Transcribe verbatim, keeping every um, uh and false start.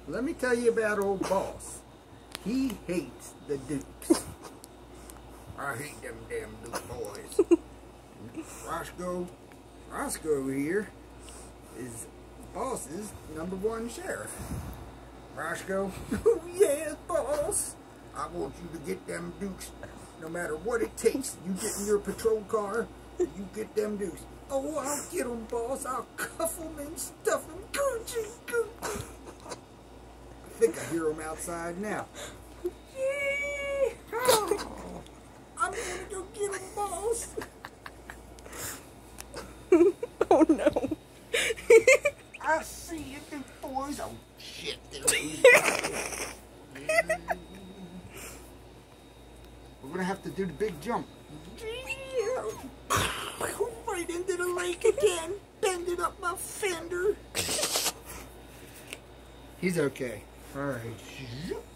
let me tell you about old boss. He hates the Dukes. I hate them damn Duke boys. Roscoe, Roscoe here is boss's number one sheriff. Roscoe, oh yes, boss. I want you to get them Dukes, no matter what it takes. You get in your patrol car, you get them Dukes. Oh, I'll get them, boss. I'll cuff them and stuff them. Goochie, goochie. I think I hear them outside now. Oh, I'm gonna go get them, boss. Oh no. I see you, Duke boys. Oh shit, there we We're gonna have to do the big jump. Right into the lake again. Bending up my fender. He's okay. Alright.